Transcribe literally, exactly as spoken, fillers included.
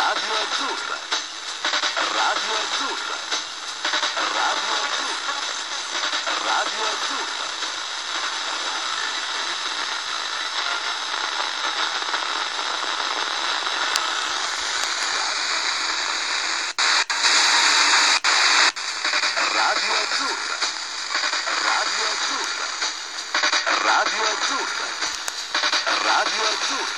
Radio Azzurra. Radio Azzurra. Radio Azzurra. Radio Azzurra. Radio Azzurra. Radio Azzurra. Radio Azzurra. Radio Azzurra.